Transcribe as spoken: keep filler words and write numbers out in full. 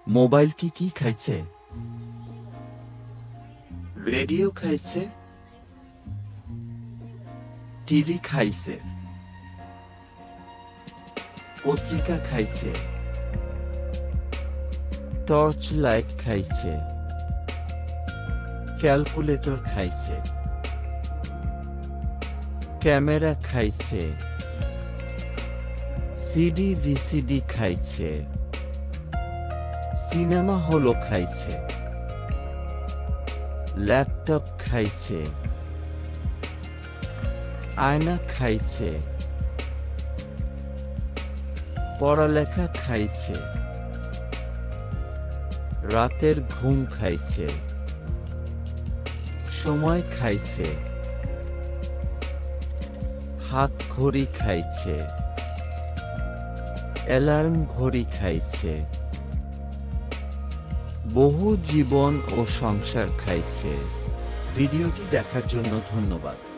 Mobile কি কি খাইছে? রেডিও খাইছে, টিভি খাইছে, পত্রিকা খাইছে, টর্চ লাইট খাইছে, ক্যালকুলেটর খাইছে, ক্যামেরা খাইছে, সিডি ভিসিডি খাইছে, সিনেমা হলও খাইছে, ল্যাপটপ খাইছে, আয়না খাইছে, পড়ালেখা খাইছে, রাতের ঘুম খাইছে, সময় খাইছে, হাত ঘড়ি খাইছে, অ্যালার্ম ঘড়ি খাইছে, বহু জীবন ও সংসার খাইছে। ভিডিওটি দেখার জন্য ধন্যবাদ।